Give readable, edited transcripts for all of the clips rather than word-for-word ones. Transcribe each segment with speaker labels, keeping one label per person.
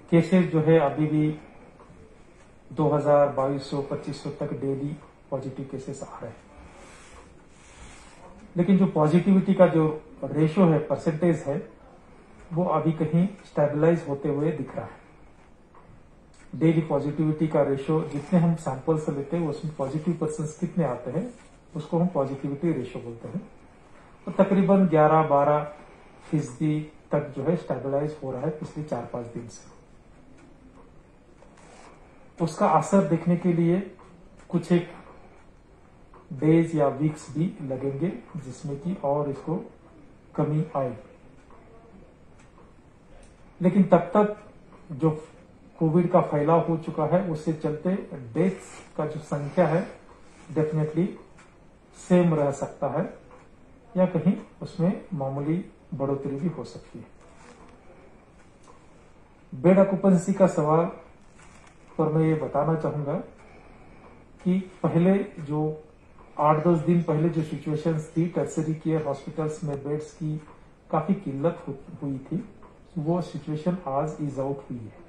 Speaker 1: Cases जो है अभी भी 2000, 2200, 2500 तक डेली पॉजिटिव केसेस आ रहे हैं। लेकिन जो पॉजिटिविटी का जो रेशो है, परसेंटेज है, वो अभी कहीं स्टेबलाइज होते हुए दिख रहा है। डेली पॉजिटिविटी का रेशो जितने हम सैंपल से लेते हैं उसमें पॉजिटिव पर्सन्स कितने आते हैं उसको हम पॉजिटिविटी रेशो बोलते हैं। तो तकरीबन 11-12% तक जो है स्टेबलाइज हो रहा है पिछले 4-5 दिन से। उसका असर देखने के लिए कुछ एक डेज या वीक्स भी लगेंगे जिसमें कि और इसको कमी आएगी। लेकिन तब तक जो कोविड का फैलाव हो चुका है उससे चलते डेथ्स का जो संख्या है डेफिनेटली सेम रह सकता है या कहीं उसमें मामूली बढ़ोतरी भी हो सकती है। बेड ऑक्यूपेंसी का सवाल पर मैं ये बताना चाहूंगा कि पहले जो 8-10 दिन पहले जो सिचुएशंस थी, टर्सरी केयर हॉस्पिटल्स में बेड्स की काफी किल्लत हुई थी, वो सिचुएशन आज इज आउट हुई है।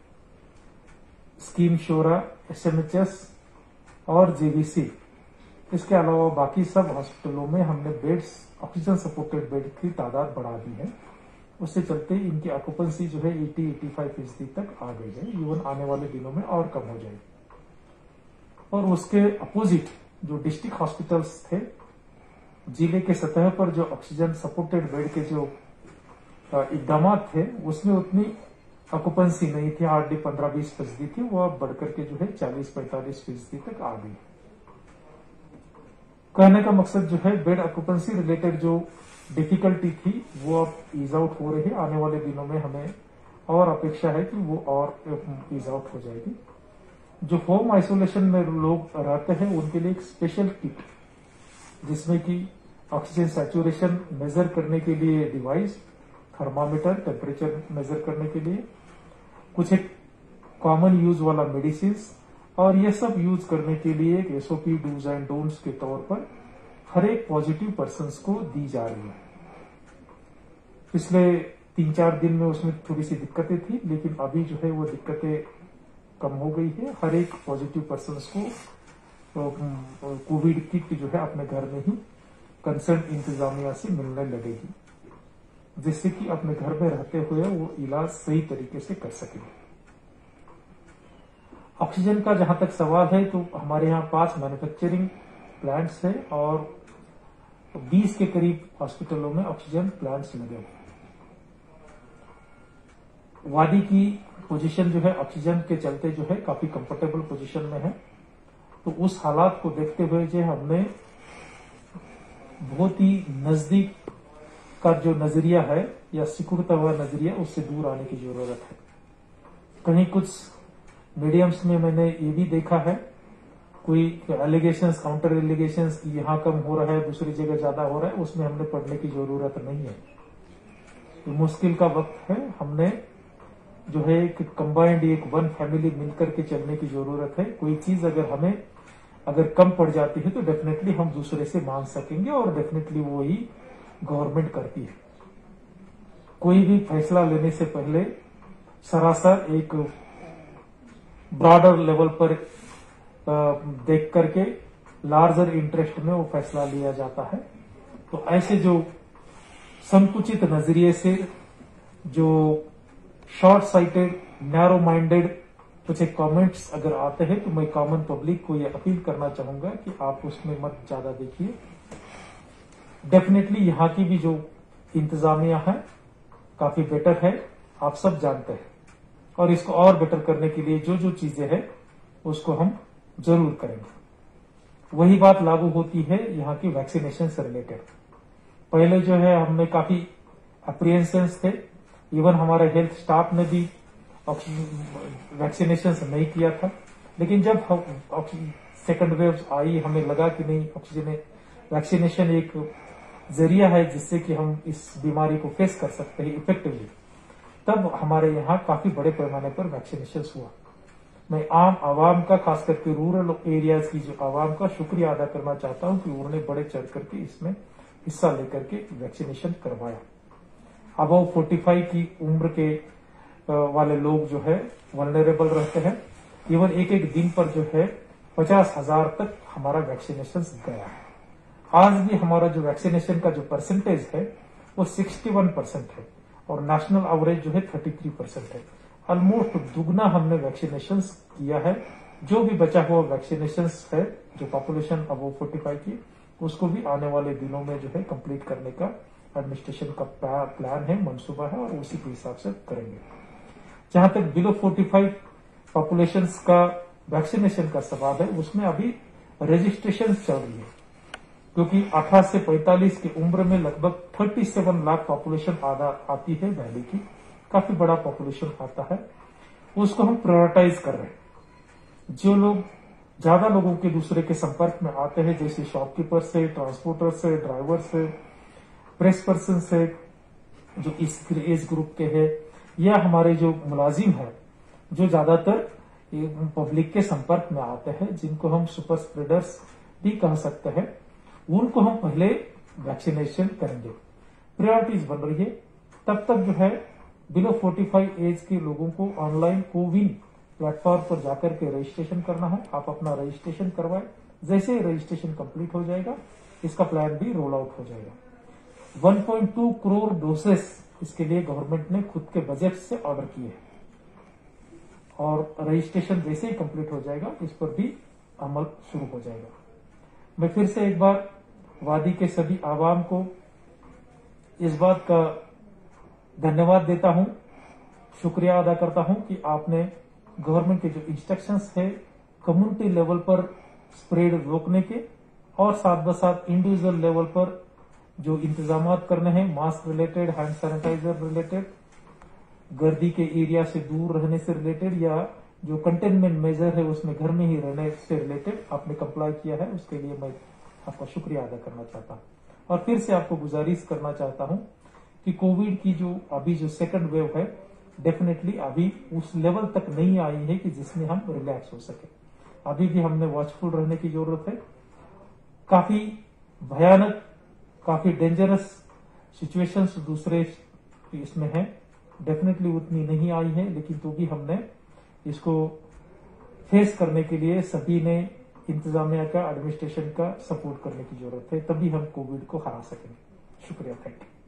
Speaker 1: स्कीम शोरा, एसएमएचएस और जेवीसी, इसके अलावा बाकी सब हॉस्पिटलों में हमने बेड्स, ऑक्सीजन सपोर्टेड बेड की तादाद बढ़ा दी है। उससे चलते इनकी ऑक्यूपेंसी जो है 80-85% तक आ गई है। इवन आने वाले दिनों में और कम हो जाएगी। और उसके अपोजिट जो डिस्ट्रिक्ट हॉस्पिटल्स थे, जिले के सतह पर जो ऑक्सीजन सपोर्टेड बेड के जो इकदाम थे उसमें उतनी ऑक्यूपेंसी नहीं थी, हार्डली 15-20% थी। वो अब बढ़कर के जो है 40-45% तक आ गई। कहने का मकसद जो है बेड ऑक्यूपेंसी रिलेटेड जो डिफिकल्टी थी वो अब ईज आउट हो रही है। आने वाले दिनों में हमें और अपेक्षा है कि वो और ईज आउट हो जाएगी। जो होम आइसोलेशन में लोग रहते हैं उनके लिए एक स्पेशल किट जिसमें कि ऑक्सीजन सैचुरेशन मेजर करने के लिए डिवाइस, थर्मामीटर, टेम्परेचर मेजर करने के लिए कुछ एक कॉमन यूज वाला मेडिसिन और ये सब यूज करने के लिए एक एसओपी डूज एंड डोंट्स के तौर पर हर एक पॉजिटिव पर्सन्स को दी जा रही है। पिछले 3-4 दिन में उसमें थोड़ी सी दिक्कतें थी, लेकिन अभी जो है वो दिक्कतें कम हो गई है। हर एक पॉजिटिव पर्सन्स को कोविड किट जो है अपने घर में ही कंसर्न इंतजामिया से मिलने लगेगी, जिससे कि अपने घर में रहते हुए वो इलाज सही तरीके से कर सकेंगे। ऑक्सीजन का जहां तक सवाल है तो हमारे यहाँ 5 मैन्युफैक्चरिंग प्लांट्स है और 20 के करीब हॉस्पिटलों में ऑक्सीजन प्लांट्स लगे हुए। वादी की पोजीशन जो है ऑक्सीजन के चलते जो है काफी कंफर्टेबल पोजीशन में है। तो उस हालात को देखते हुए जो हमने बहुत ही नजदीक का जो नजरिया है या सिकुड़ता हुआ नजरिया उससे दूर आने की जरूरत है। कहीं कुछ मीडियम्स में मैंने ये भी देखा है कोई एलिगेशंस, काउंटर एलिगेशंस की यहाँ कम हो रहा है, दूसरी जगह ज्यादा हो रहा है, उसमें हमने पढ़ने की जरूरत नहीं है। तो मुश्किल का वक्त है, हमने जो है एक कंबाइंड एक वन फैमिली मिलकर के चलने की जरूरत है। कोई चीज अगर कम पड़ जाती है तो डेफिनेटली हम दूसरे से मांग सकेंगे और डेफिनेटली वो ही गवर्नमेंट करती है। कोई भी फैसला लेने से पहले सरासर एक ब्रॉडर लेवल पर देख करके लार्जर इंटरेस्ट में वो फैसला लिया जाता है। तो ऐसे जो संकुचित नजरिए से, जो शॉर्ट साइटेड, नैरो माइंडेड कुछ एक कमेंट्स अगर आते हैं तो मैं कॉमन पब्लिक को ये अपील करना चाहूंगा कि आप उसमें मत ज्यादा देखिए। डेफिनेटली यहाँ की भी जो इंतजामिया है काफी बेटर है, आप सब जानते हैं। और इसको और बेटर करने के लिए जो जो चीजें हैं उसको हम जरूर करेंगे। वही बात लागू होती है यहाँ की वैक्सीनेशन से रिलेटेड। पहले जो है हमने काफी अप्रिहेंशंस थे, इवन हमारे हेल्थ स्टाफ ने भी वैक्सीनेशन नहीं किया था। लेकिन जब सेकंड वेव आई, हमें लगा कि नहीं, ऑक्सीजन वैक्सीनेशन एक जरिया है जिससे कि हम इस बीमारी को फेस कर सकते हैं इफेक्टिवली, तब हमारे यहाँ काफी बड़े पैमाने पर वैक्सीनेशन हुआ। मैं आम आवाम का, खास करके रूरल एरियाज की जो आवाम का शुक्रिया अदा करना चाहता हूं कि उन्होंने बड़े चढ़ करके इसमें हिस्सा लेकर के वैक्सीनेशन करवाया। अबव 45 की उम्र के वाले लोग जो है वल्नरेबल रहते हैं। इवन एक एक दिन पर जो है 50,000 तक हमारा वैक्सीनेशन गया है। आज भी हमारा जो वैक्सीनेशन का जो परसेंटेज है वो 61% है और नेशनल एवरेज जो है 33% है। ऑलमोस्ट दुगना हमने वैक्सीनेशन किया है। जो भी बचा हुआ वैक्सीनेशन है जो पॉपुलेशन अबव 45 की, उसको भी आने वाले दिनों में जो है कंप्लीट करने का एडमिनिस्ट्रेशन का प्लान है, मंसूबा है और उसी के हिसाब से करेंगे। जहां तक बिलो 45 पॉपुलेशन का वैक्सीनेशन का सवाल है, उसमें अभी रजिस्ट्रेशन चल रही है, क्योंकि 18 से 45 की उम्र में लगभग 37 लाख पॉपुलेशन आती है वैली की, काफी बड़ा पॉपुलेशन आता है। उसको हम प्रायोरिटाइज कर रहे हैं। जो लोग ज्यादा लोगों के दूसरे के संपर्क में आते हैं, जैसे शॉपकीपर से, ट्रांसपोर्टर से, ड्राइवर से, प्रेस पर्सन से, जो इस एज ग्रुप के हैं, या हमारे जो मुलाजिम है जो ज्यादातर पब्लिक के संपर्क में आते हैं, जिनको हम सुपर स्प्रेडर्स भी कह सकते हैं, उनको हम पहले वैक्सीनेशन करेंगे। प्रायोरिटीज बन रही है। तब तक जो है बिलो 45 एज के लोगों को ऑनलाइन कोविन प्लेटफॉर्म पर जाकर के रजिस्ट्रेशन करना है। आप अपना रजिस्ट्रेशन करवाएं। जैसे ही रजिस्ट्रेशन कंप्लीट हो जाएगा, इसका प्लान भी रोल आउट हो जाएगा। 1.2 करोड़ डोसेस इसके लिए गवर्नमेंट ने खुद के बजट से ऑर्डर किए हैं और रजिस्ट्रेशन जैसे ही कंप्लीट हो जाएगा, इस पर भी अमल शुरू हो जाएगा। मैं फिर से एक बार वादी के सभी आवाम को इस बात का धन्यवाद देता हूं, शुक्रिया अदा करता हूं कि आपने गवर्नमेंट के जो इंस्ट्रक्शंस है कम्युनिटी लेवल पर स्प्रेड रोकने के और साथ ब साथ इंडिविजुअल लेवल पर जो इंतजाम करने हैं, mask related, hand sanitiser related, गर्दी के एरिया से दूर रहने से रिलेटेड, या जो कंटेनमेंट मेजर है उसमें घर में ही रहने से रिलेटेड आपने कंप्लाई किया है, उसके लिए मैं आपका शुक्रिया अदा करना चाहता हूं। और फिर से आपको गुजारिश करना चाहता हूं कि कोविड की जो अभी जो सेकंड वेव है, डेफिनेटली अभी उस लेवल तक नहीं आई है कि जिसमें हम रिलैक्स हो सके। अभी भी हमने वॉचफुल रहने की जरूरत है। काफी भयानक, काफी डेंजरस सिचुएशंस दूसरे इसमें है, डेफिनेटली उतनी नहीं आई है, लेकिन तो भी हमने इसको फेस करने के लिए सभी ने इंतजामिया का, एडमिनिस्ट्रेशन का सपोर्ट करने की जरूरत है, तभी हम कोविड को हरा सकेंगे। शुक्रिया, थैंक यू।